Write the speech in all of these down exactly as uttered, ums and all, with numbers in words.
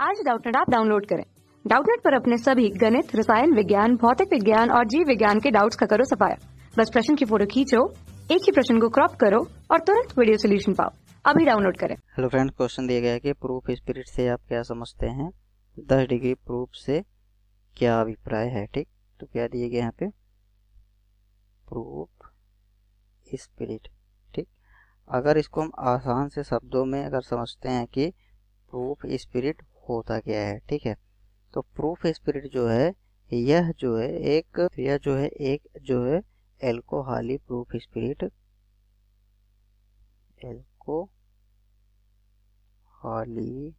आज Doubtnut app download करें। Doubtnut पर अपने सभी गणित, रसायन विज्ञान, भौतिक विज्ञान और जीव विज्ञान के डाउट्स का करो सफाया। बस प्रश्न की फोटो खींचो, एक ही प्रश्न को क्रॉप करो और तुरंत वीडियो सोल्यूशन पाओ। अभी डाउनलोड करें। हेलो फ्रेंड, क्वेश्चन दिया गया है कि प्रूफ स्पिरिट से आप क्या समझते हैं, दस डिग्री प्रूफ से क्या अभिप्राय है। ठीक, तो क्या दिए गए यहाँ पे, प्रूफ स्पिरिट। ठीक, अगर इसको हम आसान से शब्दों में अगर समझते हैं कि प्रूफ स्पिरिट होता क्या है, ठीक है, तो प्रूफ स्पिरिट जो है यह जो है एक यह जो है एक जो है alcoholic proof spirit, alcoholic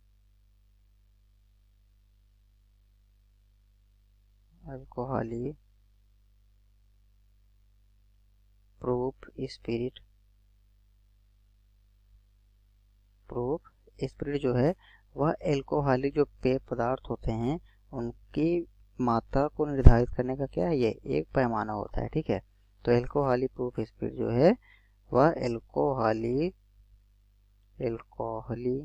alcoholic proof spirit proof spirit जो है वह एल्कोहलिक जो पेय पदार्थ होते हैं उनकी मात्रा को निर्धारित करने का क्या है, ये एक पैमाना होता है। ठीक है, तो एल्कोहलिक प्रूफ स्पिरिट जो है वह एल्कोहली एल्कोहली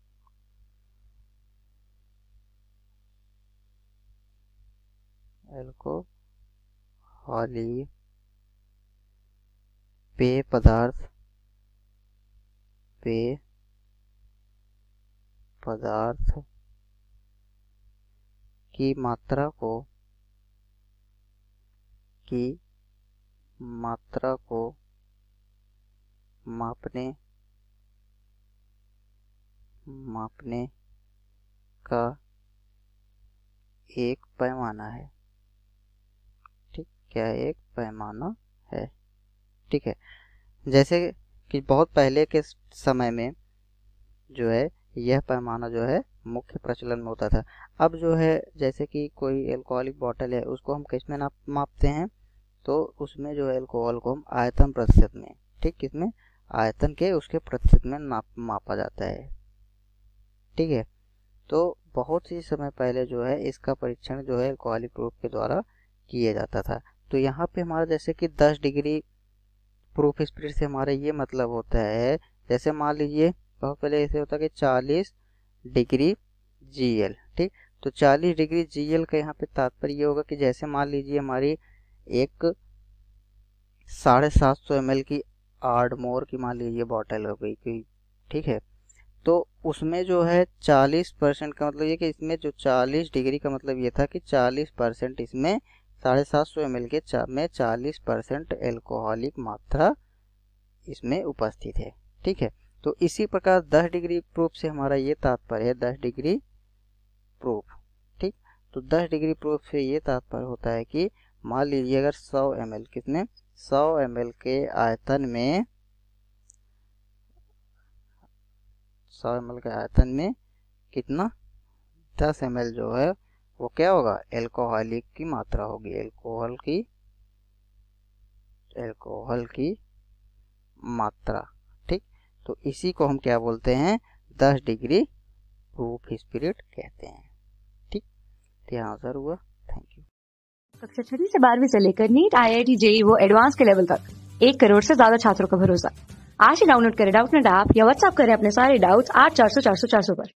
एल्कोहली पेय पदार्थ पेय पदार्थ की मात्रा को की मात्रा को मापने मापने का एक पैमाना है। ठीक, क्या एक पैमाना है। ठीक है, जैसे कि बहुत पहले के समय में जो है यह पैमाना जो है मुख्य प्रचलन में होता था। अब जो है जैसे कि कोई एल्कोहलिक बॉटल है उसको हम किस में मापते हैं, तो उसमें जो है एल्कोहल को हम आयतन प्रतिशत में, ठीक, किसमें, आयतन के उसके प्रतिशत में नाप मापा जाता है। ठीक है, तो बहुत ही समय पहले जो है इसका परीक्षण जो है एल्कोहलिक प्रूफ के द्वारा किया जाता था। तो यहाँ पे हमारा जैसे कि दस डिग्री प्रूफ स्पिरिट से हमारा ये मतलब होता है, जैसे मान लीजिए बहुत पहले ऐसे होता है कि चालीस डिग्री जी एल। ठीक, तो चालीस डिग्री जी एल का यहाँ पे तात्पर्य ये होगा कि जैसे मान लीजिए हमारी एक साढ़े सात सौ एम एल की आर्डमोर की मान लीजिए बॉटल हो गई कोई। ठीक है, तो उसमें जो है चालीस परसेंट का मतलब ये कि इसमें जो चालीस डिग्री का मतलब ये था कि चालीस परसेंट इसमें साढ़े सात सौ एम एल के चा, में चालीस परसेंट एल्कोहलिक मात्रा इसमें उपस्थित है। ठीक है, तो इसी प्रकार दस डिग्री प्रूफ से हमारा ये तात्पर्य है, दस डिग्री प्रूफ। ठीक, तो दस डिग्री प्रूफ से ये तात्पर्य होता है कि मान लीजिए अगर सौ एम एल कितने सौ एम एल के आयतन में सौ एम एल के आयतन में कितना दस एम एल जो है वो क्या होगा, एल्कोहलिक की मात्रा होगी, एल्कोहल की एल्कोहल की मात्रा। ठीक, तो इसी को हम क्या बोलते हैं, दस डिग्री प्रूफ स्पिरिट कहते हैं। ठीक, तो यहाँ आंसर हुआ। Thank you. कक्षा छठी से बारहवीं से लेकर NEET, I I T, JEE वो एडवांस के लेवल तक एक करोड़ से ज्यादा छात्रों का भरोसा। आज ही डाउनलोड करें डाउटनेट ऐप या व्हाट्सएप करें अपने सारे डाउट्स आठ चार सौ चार सौ चार सौ पर।